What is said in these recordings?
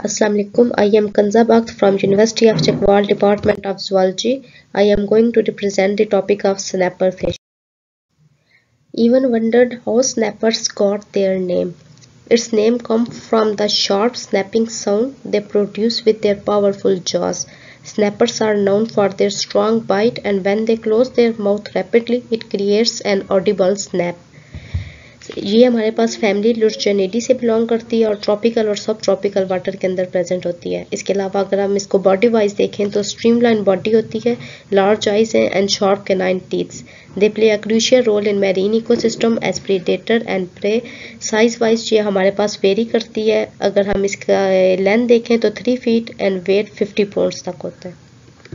Assalamu alaikum. I am Kanza Bakht from University of Chakwal, Department of Zoology. I am going to represent the topic of snapper fish. Even wondered how snappers got their name. Its name comes from the sharp snapping sound they produce with their powerful jaws. Snappers are known for their strong bite, and when they close their mouth rapidly, it creates an audible snap. ये हमारे पास family लुर्चेनिडी से belong करती है और tropical और सब tropical water के अंदर प्रेजेंट होती है। इसके अलावा अगर हम इसको बॉडी वाइज देखें तो स्ट्रीमलाइन बॉडी होती है, लार्ज आइज हैं and sharp canine teeths. They play a crucial role in marine ecosystem as predator and prey. Size wise ये हमारे पास वेरी करती है। अगर हम इसका लेंथ देखें तो 3 फीट एंड वेट 50 पाउंड्स तक होता है।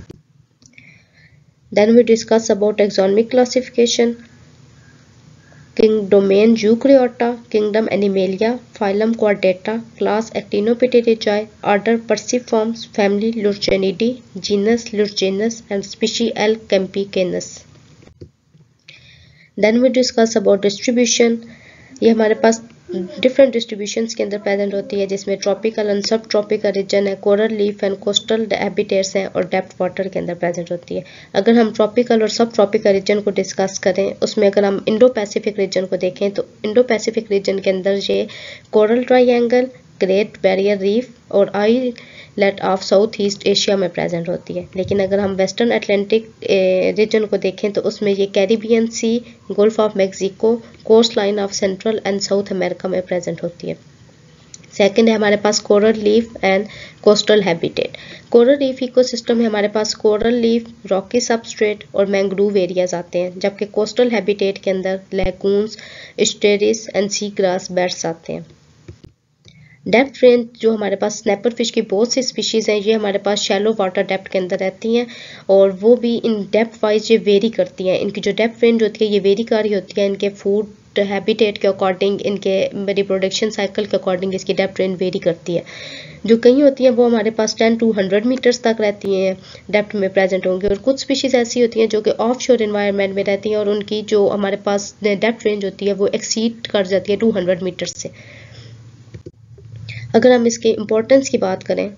Then we discuss about taxonomic classification. Kingdomain Eucryota, Kingdom Animalia, Phylum Chordata, Class Actinopterygiae, Order Perciformes, Family Lurchenidae, Genus Lurchenus, and Species L. campicanus. Then we discuss about distribution. ये हमारे पास different distributions के अंदर present होती है, जिसमें tropical and sub tropical region है, coral leaf and coastal habitats हैं और डेप्थ वाटर के अंदर प्रेजेंट होती है। अगर हम ट्रॉपिकल और सब ट्रॉपिकल रीजन को डिस्कस करें, उसमें अगर हम इंडो पैसिफिक रीजन को देखें तो इंडो पैसिफिक रीजन के अंदर ये coral triangle, great barrier reef और island of south east Asia में प्रेजेंट होती है। लेकिन अगर हम वेस्टर्न अटलांटिक रीजन को देखें तो उसमें ये Caribbean sea, gulf of Mexico, coast line of central and south America में प्रेजेंट होती है। सेकंड है हमारे पास coral leaf and coastal habitat. Coral leaf ecosystem में हमारे पास कोरल लीफ, रॉकी सबस्ट्रेट और मैंग्रोव एरियाज आते हैं, जबकि कोस्टल हैबिटेट के अंदर lagoons, estuaries and sea grass beds आते हैं। डेप्थ रेंज जो हमारे पास स्नैपर फिश की बहुत सी स्पीशीज हैं, ये हमारे पास शैलो वाटर डेप्थ के अंदर रहती हैं और वो भी इन डेप्थ वाइज ये वेरी करती हैं। इनकी जो डेप्थ रेंज होती है ये वेरी कर रही होती है इनके फूड हैबिटेट के अकॉर्डिंग, इनके रिप्रोडक्शन साइकिल के अकॉर्डिंग इसकी डेप्थ रेंज वेरी करती है। जो कई होती हैं वो हमारे पास 10 to 100 मीटर्स तक रहती हैं, डेप्थ में प्रेजेंट होंगे, और कुछ स्पीशीज ऐसी होती हैं जो कि ऑफ शोर इन्वायरमेंट में रहती हैं और उनकी जो हमारे पास डेप्थ रेंज होती है वो एक्सीड कर जाती है 200 मीटर्स से। अगर हम इसके इम्पोर्टेंस की बात करें,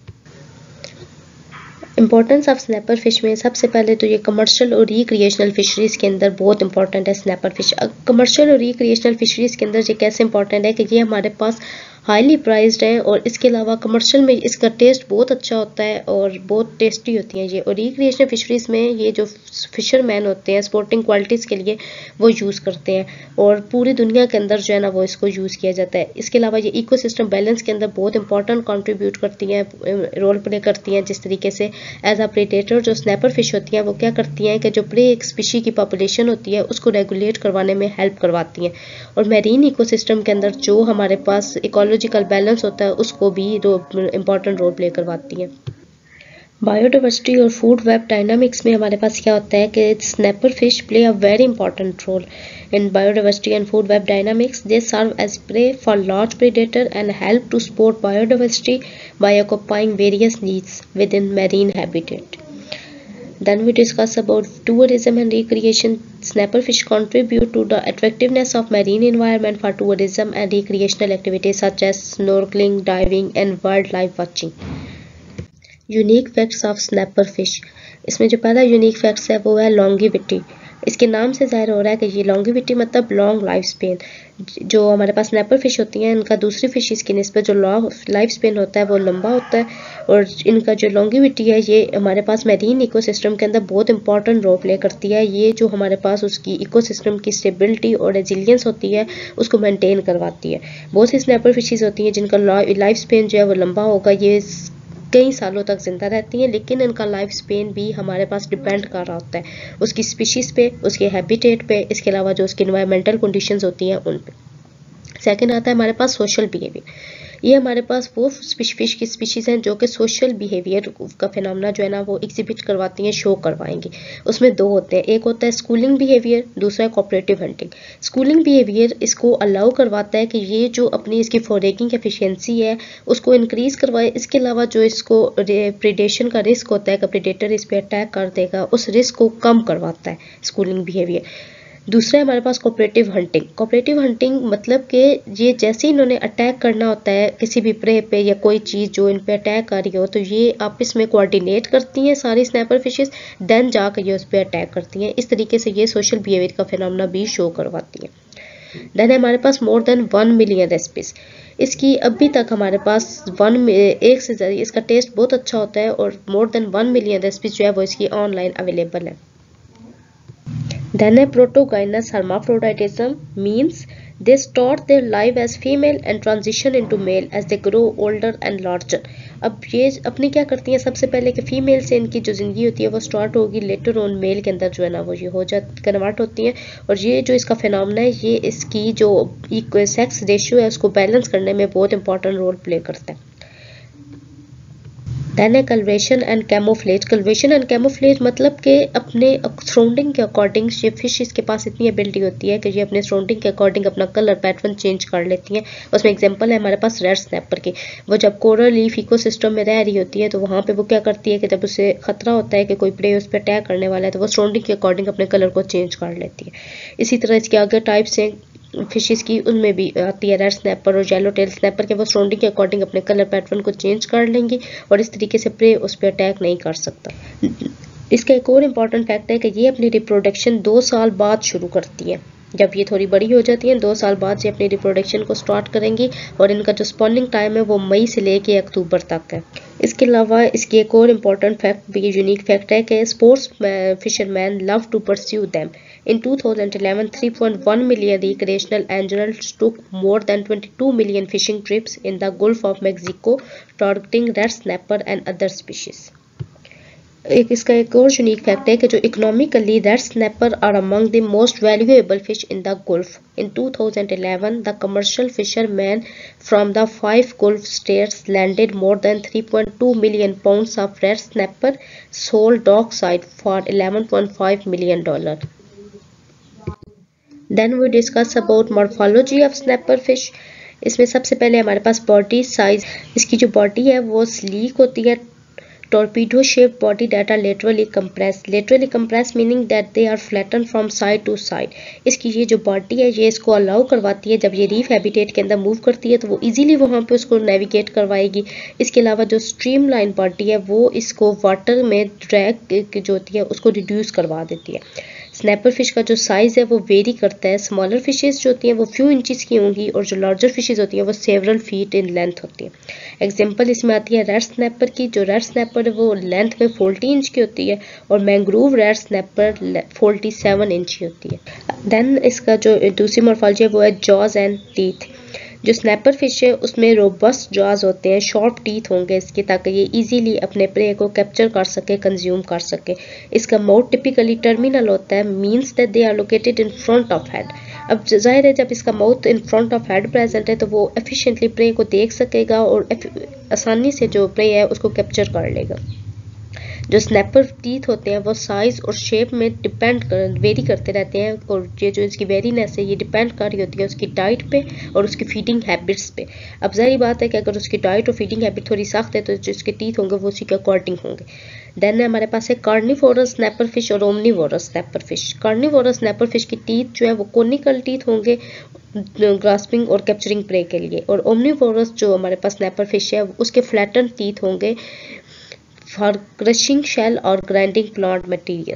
इम्पोर्टेंस ऑफ स्नैपर फिश में सबसे पहले तो ये कमर्शियल और रिक्रिएशनल फिशरीज के अंदर बहुत इंपॉर्टेंट है स्नैपर फिश। कमर्शियल और रिक्रिएशनल फिशरीज के अंदर ये कैसे इंपॉर्टेंट है कि ये हमारे पास हाईली प्राइज्ड हैं और इसके अलावा कमर्शियल में इसका टेस्ट बहुत अच्छा होता है और बहुत टेस्टी होती हैं ये। और रिक्रिएशनल फिशरीज में ये जो फिशरमैन होते हैं स्पोर्टिंग क्वालिटीज़ के लिए वो यूज़ करते हैं और पूरी दुनिया के अंदर जो है ना वो इसको यूज़ किया जाता है। इसके अलावा ये इकोसिस्टम बैलेंस के अंदर बहुत इंपॉर्टेंट कंट्रीब्यूट करती हैं, रोल प्ले करती हैं। जिस तरीके से एज अ प्रेडेटर जो स्नैपर फिश होती हैं वो क्या करती हैं कि जो प्रे स्पीशी की पॉपुलेशन होती है उसको रेगुलेट करवाने में हेल्प करवाती हैं और मैरीन इकोसिस्टम के अंदर जो हमारे पास इकोलॉजिकल बैलेंस होता है उसको भी इम्पॉर्टेंट रोल प्ले करवाती हैं। बायोडाइवर्सिटी और फूड वेब डायनामिक्स में हमारे पास क्या होता है कि snapper fish play a very important role in biodiversity and food web dynamics. They serve as prey for large predator and help to support biodiversity by occupying various needs within marine habitat. Then we discuss about tourism and recreation. Snapper fish contribute to the attractiveness of marine environment for tourism and recreational activities such as snorkeling, diving and wildlife watching. Unique facts of snapper fish. इसमें जो पहला unique facts है वो है longevity. इसके नाम से जाहिर हो रहा है कि ये लॉन्गिविटी मतलब लॉन्ग लाइफ स्पेन। जो हमारे पास स्नैपर फिश होती हैं इनका दूसरी फिशेस की निस्बत जो लॉन्ग लाइफ स्पेन होता है वो लंबा होता है और इनका जो लॉन्गिविटी है ये हमारे पास मैरीन इकोसिस्टम के अंदर बहुत इंपॉर्टेंट रोल प्ले करती है। ये जो हमारे पास उसकी इकोसिस्टम की स्टेबिलिटी और रेजिलियंस होती है उसको मेंटेन करवाती है। बहुत सी स्नैपर फिशेस होती हैं जिनका लाइफ स्पेन जो है वो लंबा होगा, ये कई सालों तक जिंदा रहती हैं, लेकिन इनका लाइफ स्पेन भी हमारे पास डिपेंड कर रहा होता है उसकी स्पीशीज़ पे, उसके हैबिटेट पे, इसके अलावा जो उसकी इन्वायरमेंटल कंडीशंस होती हैं उन पे। सेकंड आता है हमारे पास सोशल बिहेवियर। ये हमारे पास वो फिश की स्पीशीज़ हैं जो कि सोशल बिहेवियर का फिनोमेना जो है ना वो एग्जिबिट करवाती हैं, शो करवाएंगी। उसमें दो होते हैं, एक होता है स्कूलिंग बिहेवियर, दूसरा है कोऑपरेटिव हंटिंग। स्कूलिंग बिहेवियर इसको अलाउ करवाता है कि ये जो अपनी इसकी फॉरेगिंग एफिशिएंसी है उसको इंक्रीज़ करवाए। इसके अलावा जो इसको प्रेडेशन का रिस्क होता है कि प्रेडेटर इस पर अटैक कर देगा, उस रिस्क को कम करवाता है स्कूलिंग बिहेवियर। दूसरा है हमारे पास कोऑपरेटिव हंटिंग। कोऑपरेटिव हंटिंग मतलब कि ये जैसे ही इन्होंने अटैक करना होता है किसी भी प्रे पे या कोई चीज़ जो इन पे अटैक आ रही हो, तो ये आपस में कोऑर्डिनेट करती हैं सारी स्नैपर फिशेस, देन जाकर ये उस पर अटैक करती हैं। इस तरीके से ये सोशल बिहेवियर का फिनोमेना भी शो करवाती हैं। देन है हमारे पास मोर देन 1 मिलियन रेसिपीज। इसकी अभी तक हमारे पास एक से ज़्यादा, इसका टेस्ट बहुत अच्छा होता है और मोर देन 1 मिलियन रेसिपीज जो है वो इसकी ऑनलाइन अवेलेबल है। Then a protogynous hermaphroditism means they start their life as female and transition into male as they grow older and larger. अब ये अपनी क्या करती हैं, सबसे पहले कि फीमेल से इनकी जो ज़िंदगी होती है वो स्टार्ट होगी, लेटर ऑन मेल के अंदर जो है ना वो ये हो जाती कन्वर्ट होती हैं। और ये जो इसका फिनोमेना है ये इसकी जो सेक्स रेशियो है उसको बैलेंस करने में बहुत इंपॉर्टेंट रोल प्ले करता है। देन है colouration and camouflage. Colouration and camouflage मतलब कि अपने सराउंडिंग के अकॉर्डिंग ये फिश इसके पास इतनी एबिलिटी होती है कि ये अपने सराउंडिंग के अकॉर्डिंग अपना कलर पैटर्न चेंज कर लेती हैं। उसमें एग्जांपल है हमारे पास रेड स्नैपर की। वो जब कोरल रीफ इकोसिस्टम में रह रही होती है तो वहाँ पे वो क्या करती है कि जब उसे खतरा होता है कि कोई प्रे उस पर अटैक करने वाला है तो वो सराउंडिंग के अकॉर्डिंग अपने कलर को चेंज कर लेती है। इसी तरह इसके आगे टाइप्स हैं फिशेस की, उनमें भी आती है रेड स्नैपर और येलो टेल स्नैपर के। वो सराउंडिंग के अकॉर्डिंग अपने कलर पैटर्न को चेंज कर लेंगी और इस तरीके से प्रे उस पर अटैक नहीं कर सकता। इसका एक और इम्पॉर्टेंट फैक्ट है कि ये अपनी रिप्रोडक्शन 2 साल बाद शुरू करती है। जब ये थोड़ी बड़ी हो जाती हैं 2 साल बाद से अपनी रिप्रोडक्शन को स्टार्ट kरेंगी और इनका जो स्पॉनिंग टाइम है वो मई से लेके अक्टूबर तक है। इसके अलावा इसकी एक और इम्पॉर्टेंट फैक्ट भी यूनिक फैक्ट है कि sports fisherman love to pursue them. In 2011, 3.1 million recreational anglers took more than 22 million fishing trips in the Gulf of Mexico, targeting red snapper and other species. इसका एक और unique fact है कि जो economically red snapper are among the most valuable fish in the gulf. In 2011 the commercial fisherman from the 5 gulf states landed more than 3.2 million pounds of red snapper sold dockside for $11.5 million. Then we discuss about morphology of snapper fish. इसमें सबसे पहले हमारे पास body size. इसकी जो body है वो sleek होती है, torpedo shaped body that are laterally compressed meaning that they are flattened from side to side. इसकी ये जो बॉडी है ये इसको अलाउ करवाती है जब ये रीफ हैबिटेट के अंदर मूव करती है तो वो इजीली वहाँ पे उसको नेविगेट करवाएगी। इसके अलावा जो स्ट्रीमलाइन बॉडी है वो इसको वाटर में ड्रैग जो होती है उसको रिड्यूस करवा देती है। स्नैपर फिश का जो साइज़ है वो वेरी करता है। स्मॉलर फिशेस जो होती हैं वो फ्यू इंचेस की होंगी और जो लार्जर फिशेस होती हैं वो सेवरल फीट इन लेंथ होती हैं। एग्जांपल इसमें आती है रेड स्नैपर की। जो रेड स्नैपर है वो लेंथ में 40 इंच की होती है और मैंग्रोव रेड स्नैपर 47 इंच की होती है। देन इसका जो दूसरी मॉर्फोलॉजी है वो है जॉज एंड टीथ। जो स्नैपर फिश है उसमें रोबस्ट जॉज होते हैं, शॉर्प टीथ होंगे इसके ताकि ये इजीली अपने प्रे को कैप्चर कर सके, कंज्यूम कर सके। इसका माउथ टिपिकली टर्मिनल होता है, means that they are located in front of head. अब जाहिर है जब इसका mouth in front of head present है तो वो एफिशिएंटली प्रे को देख सकेगा और आसानी से जो प्रे है उसको कैप्चर कर लेगा। जो स्नैपर टीथ होते हैं वो साइज और शेप में वेरी करते रहते हैं और ये जो इसकी वेरीनेस है ये डिपेंड कर रही होती है उसकी डाइट पे और उसकी फीडिंग हैबिट्स पे। अब जाहिर बात है कि अगर उसकी डाइट और फीडिंग हैबिट थोड़ी सख्त है तो जो इसके टीथ होंगे वो उसी के अकॉर्डिंग होंगे। देन हमारे पास है कार्निवोरस स्नैपर फिश और omnivorous snapper fish. Carnivorous snapper fish की टीथ जो है वो कोनिकल टीथ होंगे ग्रास्पिंग और कैप्चरिंग प्रे के लिए, और ओमनीवोरस जो हमारे पास स्नैपर फिश है उसके फ्लैटन टीथ होंगे फॉर क्रशिंग शेल और ग्राइंडिंग प्लांट मटेरियल।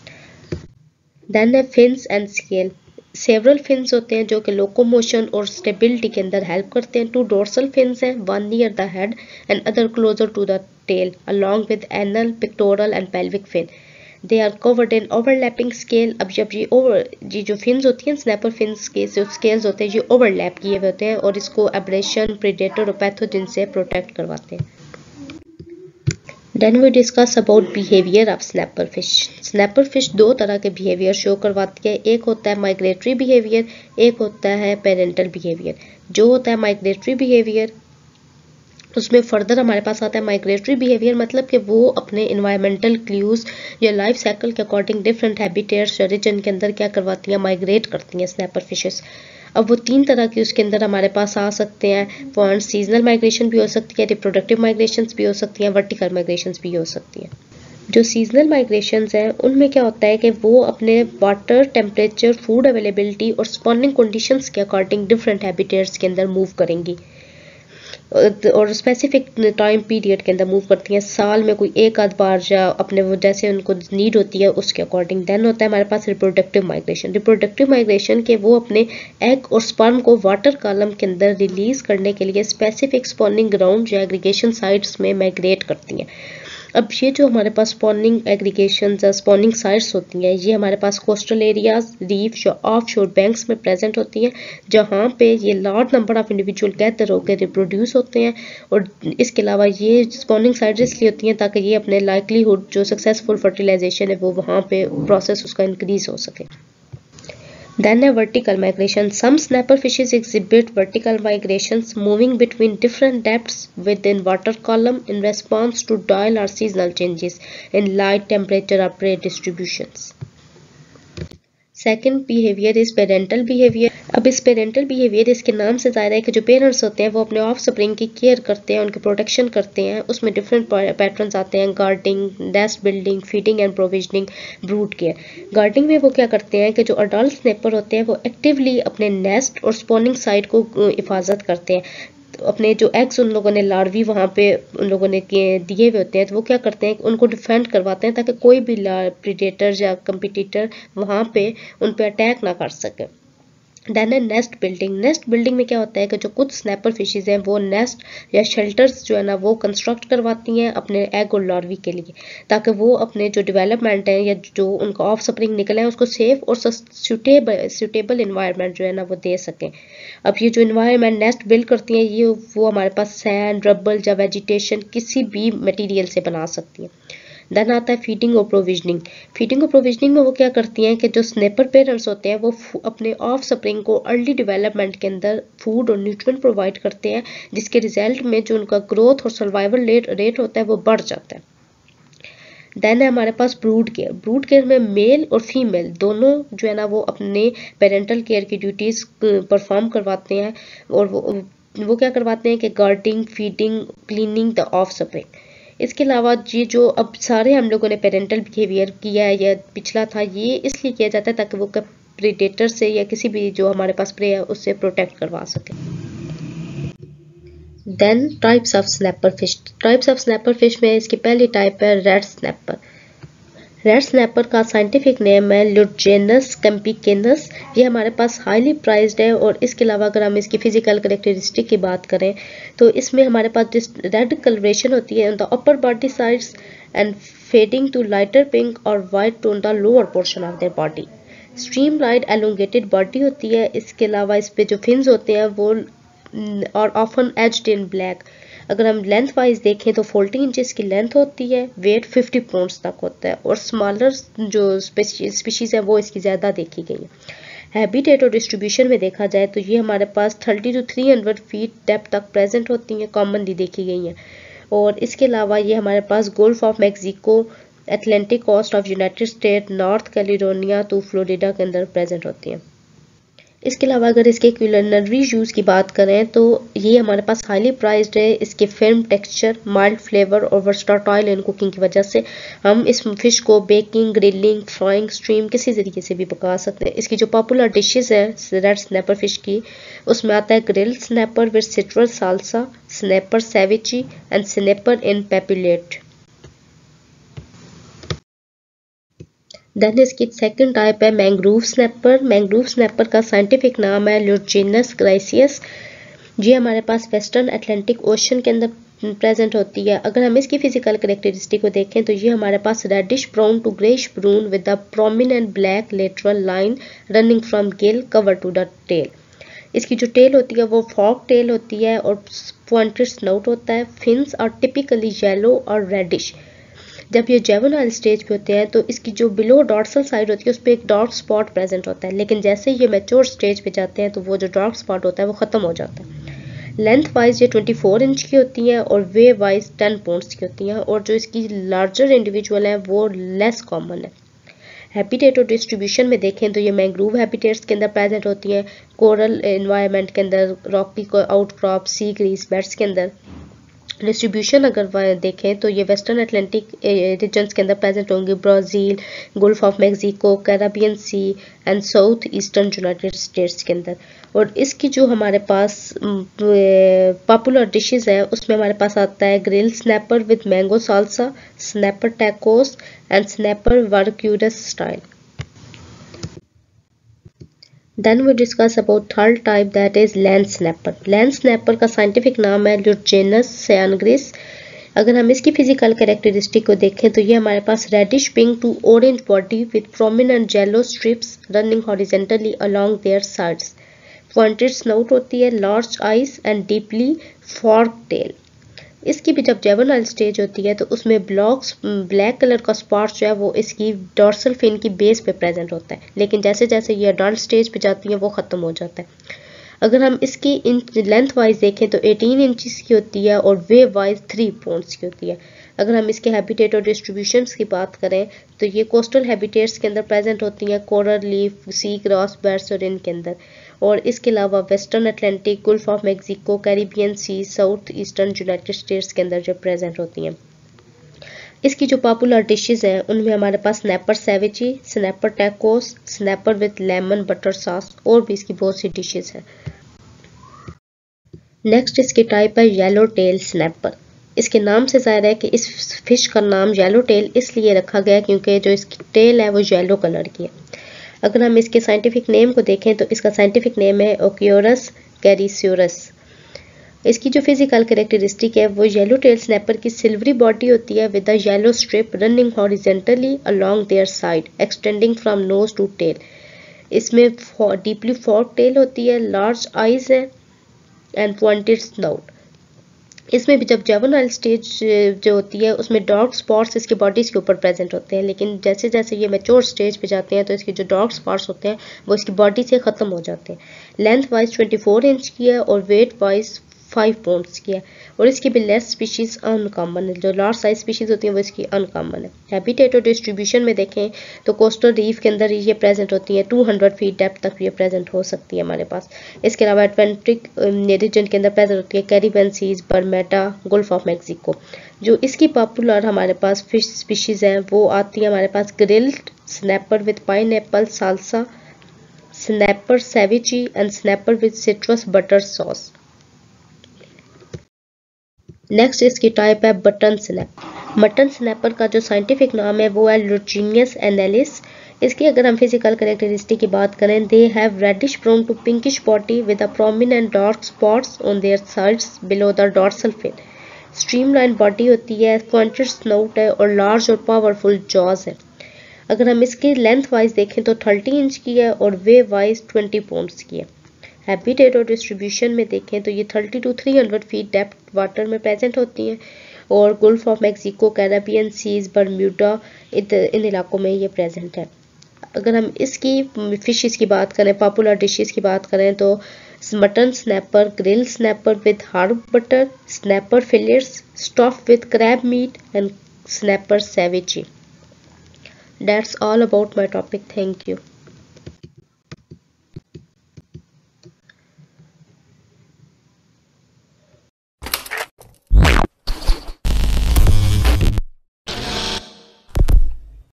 देन है fins and scale. Several fins होते हैं जो कि लोकोमोशन और स्टेबिलिटी के अंदर हेल्प करते हैं। 2 डोर्सल फिन्स हैं, one near the head and other closer to the tail along with anal, pectoral and pelvic fin. They are covered in overlapping scale. अब जब ये जो फिन्स होती हैं स्नैपर फिन्स के जो स्केल्स होते हैं ये ओवरलैप किए हुए होते हैं और इसको एब्रेशन, प्रेडेटर और पैथोजन से प्रोटेक्ट करवाते हैं। Then we discuss about behavior of snapper fish. Snapper fish 2 तरह के behavior शो करवाती है। एक होता है migratory behavior, एक होता है parental behavior। जो होता है migratory behavior उसमें फर्दर हमारे पास आता है माइग्रेटरी बिहेवियर, मतलब कि वो अपने इन्वायरमेंटल क्लूज या लाइफ साइकिल के अकॉर्डिंग डिफरेंट हैबिटेट्स या रीजन के अंदर क्या करवाती हैं, माइग्रेट करती हैं स्नैपर फिशेस। अब वो 3 तरह की उसके अंदर हमारे पास आ सकते हैं पॉइंट। सीजनल माइग्रेशन भी हो सकती है, रिप्रोडक्टिव माइग्रेशंस भी हो सकती हैं, वर्टिकल माइग्रेशंस भी हो सकती हैं। जो सीजनल माइग्रेशंस हैं उनमें क्या होता है कि वो अपने वाटर, टेम्परेचर, फूड अवेलेबिलिटी और स्पॉनिंग कंडीशंस के अकॉर्डिंग डिफरेंट हैबिटेट्स के अंदर मूव करेंगी और स्पेसिफिक टाइम पीरियड के अंदर मूव करती हैं। साल में कोई एक आध बार या अपने वो जैसे उनको नीड होती है उसके अकॉर्डिंग। देन होता है हमारे पास रिप्रोडक्टिव माइग्रेशन। रिप्रोडक्टिव माइग्रेशन के वो अपने एग और स्पर्म को वाटर कॉलम के अंदर रिलीज करने के लिए स्पेसिफिक स्पॉनिंग ग्राउंड या एग्रीगेशन साइट्स में माइग्रेट करती हैं। अब ये जो हमारे पास स्पॉनिंग एग्रीगेशन या स्पॉनिंग साइट्स होती हैं ये हमारे पास कोस्टल एरियाज, रीफ या ऑफ शोर बैंक्स में प्रेजेंट होती हैं, जहाँ पे ये large number of individual gather होकर रिप्रोड्यूस होते हैं। और इसके अलावा ये स्पॉनिंग साइट्स इसलिए होती हैं ताकि ये अपने लाइकलीहुड जो सक्सेसफुल फर्टिलाइजेशन है वो वहाँ पे प्रोसेस उसका इंक्रीज हो सके। Then a vertical migration. Some snapper fishes exhibit vertical migrations moving between different depths within water column in response to diel or seasonal changes in light, temperature or prey distributions. Second behaviour is parental behaviour. अब इस parental behaviour इसके नाम से ज़ाहिर है कि जो parents होते हैं वो अपने ऑफ स्प्रिंग की केयर करते हैं, उनकी प्रोटेक्शन करते हैं। उसमें डिफरेंट पैटर्न्स आते हैं, guarding, nest building, feeding and provisioning, brood care. Guarding में वो क्या करते हैं कि जो अडल्ट स्नैपर होते हैं वो एक्टिवली अपने नेस्ट और स्पॉनिंग साइट को हिफाजत करते हैं। तो अपने जो एग्स उन लोगों ने लार्वी वहाँ पे उन लोगों ने दिए हुए होते हैं तो वो क्या करते हैं उनको डिफेंड करवाते हैं ताकि कोई भी प्रीडेटर या कंपिटिटर वहाँ पे उन पे अटैक ना कर सके। देन है नेस्ट बिल्डिंग। नेस्ट बिल्डिंग में क्या होता है कि जो कुछ स्नैपर फिशेज हैं वो नेस्ट या शेल्टर्स जो है ना वो कंस्ट्रक्ट करवाती हैं अपने एग और लार्वी के लिए, ताकि वो अपने जो डेवलपमेंट है या जो उनका ऑफ स्प्रिंग निकला है उसको सेफ और सूटेबल इन्वायरमेंट जो है ना वो दे सकें। अब ये जो इन्वायरमेंट नेस्ट बिल्ड करती हैं ये वो हमारे पास सैंड, रबल या वेजिटेशन किसी भी मटीरियल से बना सकती हैं। देन आता है फीडिंग और प्रोविजनिंग। फीडिंग और प्रोविजनिंग में वो क्या करती हैं कि जो स्नैपर पेरेंट्स होते हैं वो अपने ऑफ स्प्रिंग को अर्ली डेवलपमेंट के अंदर फूड और न्यूट्रिएंट प्रोवाइड करते हैं, जिसके रिजल्ट में जो उनका ग्रोथ और सर्वाइवल रेट होता है वो बढ़ जाता है। देन है हमारे पास ब्रूड केयर। ब्रूड केयर में मेल और फीमेल दोनों जो है ना वो अपने पेरेंटल केयर की ड्यूटीज परफॉर्म करवाते हैं और वो क्या करवाते हैं कि guarding, feeding, cleaning the offspring. इसके अलावा ये जो अब सारे हम लोगों ने पेरेंटल बिहेवियर किया है या पिछला था ये इसलिए किया जाता है ताकि वो प्रेडेटर से या किसी भी जो हमारे पास प्रे है उससे प्रोटेक्ट करवा सके। Then types of snapper fish. Types of snapper fish में इसकी पहली टाइप है रेड स्नैपर। रेड स्नैपर का साइंटिफिक नेम है ल्यूटजेनस कैम्पिकेनस। ये हमारे पास हाईली प्राइज्ड है और इसके अलावा अगर हम इसकी फिजिकल कैरेक्टरिस्टिक की बात करें तो इसमें हमारे पास जिस रेड कलरेशन होती है on the upper body sides and fading to lighter pink और white on the lower portion of their body. Stream light elongated body होती है। इसके अलावा इस पे जो फिन्स होते हैं वो और ऑफन एज्ड इन ब्लैक। अगर हम लेंथ वाइज देखें तो 40 इंचेस की लेंथ होती है, वेट 50 पाउंड्स तक होता है और स्मॉलर जो स्पीशीज है वो इसकी ज़्यादा देखी गई है। हैबिटेट और डिस्ट्रीब्यूशन में देखा जाए तो ये हमारे पास 30 to 300 फीट डेप्थ तक प्रेजेंट होती हैं, कॉमनली देखी गई हैं। और इसके अलावा ये हमारे पास gulf of Mexico, Atlantic coast of United State, North California to Florida के अंदर प्रेजेंट होती हैं। इसके अलावा अगर इसके क्यूलिनरी यूज़ की बात करें तो ये हमारे पास हाईली प्राइज्ड है। इसके फिल्म टेक्सचर, माइल्ड फ्लेवर और वर्सटाइल इन कुकिंग की वजह से हम इस फिश को बेकिंग, ग्रिलिंग, फ्राइंग, स्ट्रीम किसी तरीके से भी पका सकते हैं। इसकी जो पॉपुलर डिशेस है रेड स्नैपर फिश की उसमें आता है grill snapper with citrus salsa, snapper ceviche and snapper in papillote. Then इसकी सेकंड टाइप है मैंग्रोव स्नैपर। मैंग्रोव स्नैपर का साइंटिफिक नाम है ल्यूटजेनस ग्राइसियस। ये हमारे पास वेस्टर्न अटलांटिक ओशन के अंदर प्रेजेंट होती है। अगर हम इसकी फिजिकल कैरेक्टरिस्टिक को देखें तो ये हमारे पास reddish brown to greyish brown with the prominent black lateral line running from gill cover to the tail. इसकी जो टेल होती है वो फॉक टेल होती है और पॉइंटेड स्नोट होता है। फिन्स आर टिपिकली येलो और रेडिश। जब ये जुवेनाइल स्टेज पे होते हैं तो इसकी जो बिलो डॉर्सल साइड होती है उस पर एक डार्क स्पॉट प्रेजेंट होता है, लेकिन जैसे ये मैच्योर स्टेज पे जाते हैं तो वो जो डार्क स्पॉट होता है वो ख़त्म हो जाता है। लेंथ वाइज ये 24 इंच की होती हैं और वे वाइज 10 पाउंड्स की होती हैं और जो इसकी लार्जर इंडिविजुअल हैं वो लेस कॉमन है। हैबिटेट और डिस्ट्रीब्यूशन में देखें तो ये मैंग्रोव हैबिटेट्स के अंदर प्रेजेंट होती हैं, कोरल एनवायरनमेंट के अंदर, rocky outcrop, sea grass beds के अंदर। डिस्ट्रीब्यूशन अगर देखें तो ये वेस्टर्न अटलांटिक रीजन्स के अंदर प्रेजेंट होंगे, Brazil, gulf of Mexico, Caribbean sea and south eastern United States के अंदर। और इसकी जो हमारे पास पॉपुलर डिशेस है उसमें हमारे पास आता है grill snapper with mango salsa, snapper tacos and snapper Veracruz style. Then we discuss about third type, that is land snapper. Land snapper का साइंटिफिक नाम है Lucanus cyanegris। अगर हम इसकी फिजिकल कैरेक्टरिस्टिक को देखें तो ये हमारे पास reddish pink to orange body with prominent yellow stripes running horizontally along their sides, pointed snout होती है, large eyes and deeply fork tail. इसकी भी जब जेवनाइल स्टेज होती है तो उसमें ब्लैक कलर का स्पॉट जो है वो इसकी डॉर्सल फिन की बेस पे प्रेजेंट होता है, लेकिन जैसे जैसे ये अडल्ट स्टेज पे जाती है वो ख़त्म हो जाता है। अगर हम इसकी लेंथ वाइज देखें तो 18 इंचज़ की होती है और वेव वाइज 3 पाउंड्स की होती है। अगर हम इसके हैबिटेट और डिस्ट्रीब्यूशंस की बात करें तो ये कोस्टल हैबिटेट्स के अंदर प्रेजेंट होती हैं, coral leaf, sea grass beds और इनके अंदर। और इसके अलावा western Atlantic, gulf of Mexico, Caribbean sea, south eastern United States के अंदर जो प्रेजेंट होती हैं। इसकी जो पॉपुलर डिशेस हैं उनमें हमारे पास snapper ceviche, snapper tacos, snapper with lemon butter sauce और भी इसकी बहुत सी डिशेस हैं। नेक्स्ट इसकी टाइप है येलो टेल स्नैपर। इसके नाम से जाहिर है कि इस फिश का नाम येलो टेल इसलिए रखा गया क्योंकि जो इसकी टेल है वो येलो कलर की है। अगर हम इसके साइंटिफिक नेम को देखें तो इसका साइंटिफिक नेम है ओक्योरस कैरिस्योरस। इसकी जो फिजिकल कैरेक्टरिस्टिक है वो येलो टेल स्नैपर की सिल्वरी बॉडी होती है with a yellow stripe running horizontally along their side extending from nose to tail. इसमें डीपली फॉर्क टेल होती है, लार्ज आइज है एंड पॉइंटेड स्नोट। इसमें भी जब जेवनाइल स्टेज जो होती है उसमें डार्क स्पॉट्स इसकी बॉडीज के ऊपर प्रेजेंट होते हैं, लेकिन जैसे जैसे ये मैच्योर स्टेज पे जाते हैं तो इसके जो डार्क स्पॉट्स होते हैं वो इसकी बॉडी से ख़त्म हो जाते हैं। लेंथ वाइज 24 इंच की है और वेट वाइज 5 पाउंड्स की है। और इसकी भी लेस स्पीशीज अनकॉमन है, जो लार्ज साइज स्पीशीज होती हैं वो इसकी अनकॉमन है। हैबिटेट और डिस्ट्रीब्यूशन में देखें तो कोस्टल रीफ के अंदर ये प्रेजेंट होती हैं, 200 फीट डेप्थ तक ये प्रेजेंट हो सकती है हमारे पास। इसके अलावा अटलांटिक रीजन के अंदर प्रेजेंट होती है, Caribbean seas, Bermuda, gulf of Mexico. जो इसकी पॉपुलर हमारे पास फिश स्पीशीज हैं वो आती है हमारे पास grilled snapper with pineapple salsa, snapper ceviche and snapper with citrus butter sauce. Next इसकी टाइप है बटन स्नैप। मटन स्नैपर का जो साइंटिफिक नाम है वो है लुचिनियस एनेलिस। इसकी अगर हम फिजिकल कैरेक्टरिस्टिक की बात करें, they have reddish brown to pinkish body with a prominent dark spots on their sides below the dorsal fin. Streamline body होती है, पॉइंटेड स्नोट है और लार्ज और पावरफुल जॉज है। अगर हम इसकी लेंथ वाइज देखें तो 30 इंच की है और वेव वाइज 20 पाउंड्स की है। हैबिटेट और डिस्ट्रीब्यूशन में देखें तो ये 30 to 300 फीट डेप्थ वाटर में प्रेजेंट होती हैं और gulf of Mexico, Caribbean seas, Bermuda इन इलाकों में ये प्रेजेंट है। अगर हम इसकी फिशेस की बात करें, पॉपुलर डिशेस की बात करें तो mutton snapper, grill snapper with herb butter, snapper fillets stuff with crab meat and snapper ceviche. That's all about my topic. Thank you.